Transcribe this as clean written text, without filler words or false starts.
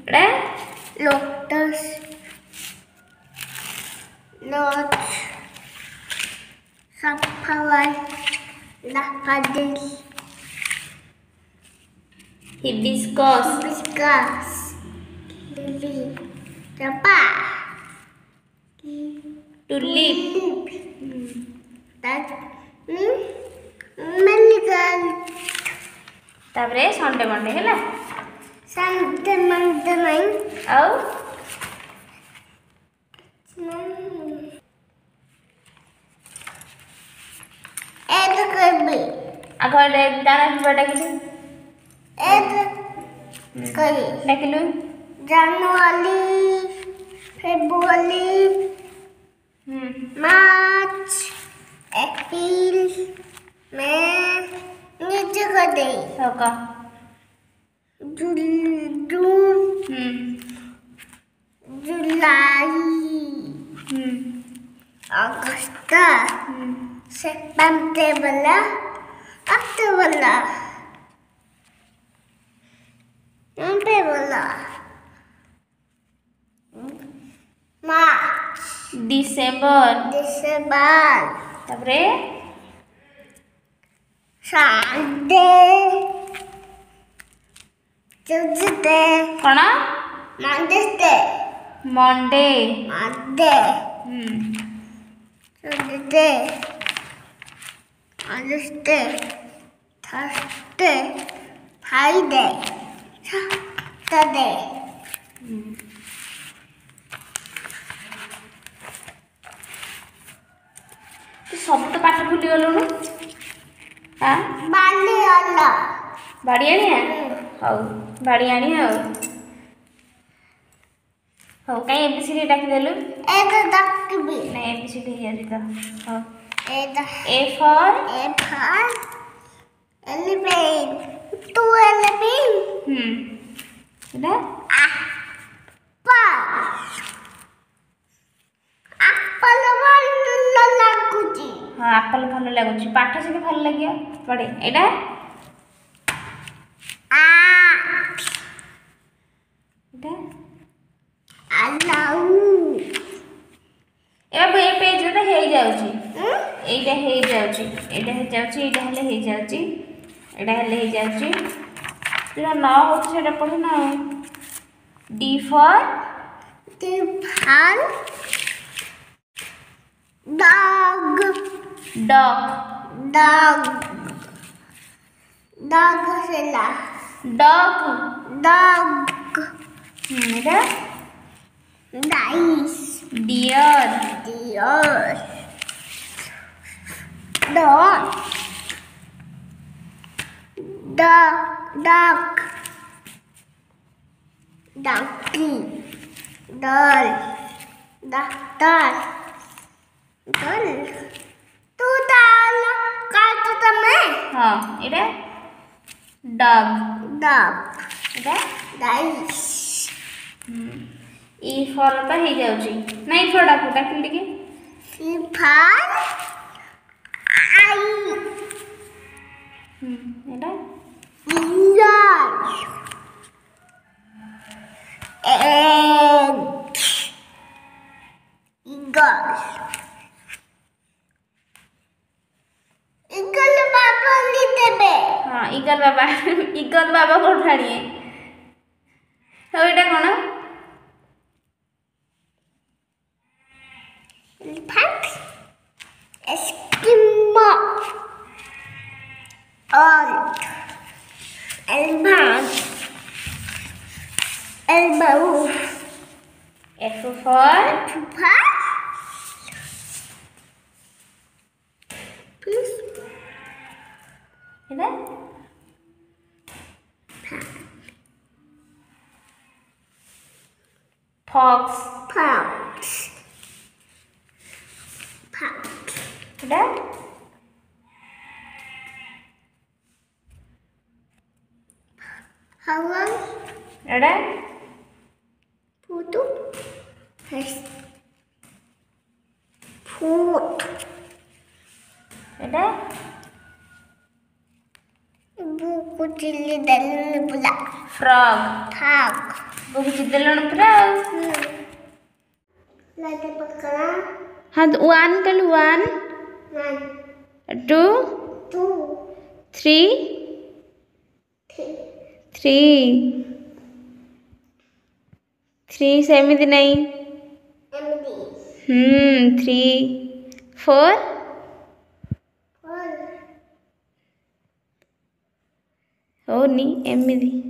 एड़ा lotus, lot, sunflower, daffodil, hibiscus, hibiscus, lily, japa, tulip, that marigold. तापरे Sunday Monday हैला Sunday, Monday, night. आउ Egg could be. आगले दाना पिबा डाकिलु Egg could डाकिलु January, February, March, April, May, Nichagade, होका June, July, August, September, October, November, March, December December, तापरे Sunday, Tuesday, कोन Monday, Monday Monday, Tuesday, Wednesday, Thursday, Friday, Saturday. तू सब तो पाठ भूली गलुनु हां Bali Allah. बाड़ी आनिया हौ बाड़ी आनिया हौ काई एबीसीडी डाकी देलु Eda dakbi. ना एबीसीडी यारी तो हौ Eda. A for Apple. Elephant. Two elephant. Etah Apple. Apple ଭଲ ଲାଗୁଛି. हां एप्पल भलो लागुची पाठ से भलो लागियो पढे एटा आ एटा आलाऊ. ए पेज रे हे जाउची एटा हे जाउची एटा हे जाउची एटा हेले हे जाउची एटा हेले हे जाउची तुरा न होची सेटा पढे ना D for Different. Dog. Dog Dog. Dog sila. Dog Dog. एटा Dice. Deer Deer. Dog. Duck. Donkey. Doll. Doctor. Doll. Tu doll. Kato tame. हां एटा डॉग Dog. एटा Dice. ई फॉर तो हे जाउची नहीं फॉर डाकू डाकिल दिके Different. I. Etah Eagle. And eagle. Eagle बाबा ली देबे. हां ईगल बाबा को उठाणिए हो एटा कोन Elephant. Eskimo. Old. Elephant. Elbow. F for Pupa. Please. एटा fox Pouch. Pouch. Etah How long? Etah Putu. Yes. Foot. Etah Buku cili dan pula. Frog Tag. Book जितेलुण पूरा लाइट पकड़ा हाँ 1 कलु 1 1 2 2 3 3 3 सेमिति नहीं एमडी 3 4 4 होनी एमिति